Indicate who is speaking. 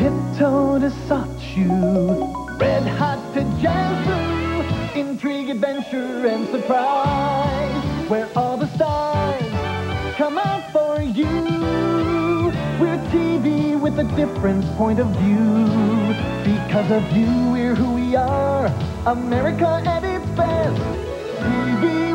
Speaker 1: Tiptoe to soft shoe, red hot to jazz blue, intrigue, adventure, and surprise, where all the stars come out for you. We're TV with a different point of view. Because of you, we're who we are, America at its best. TV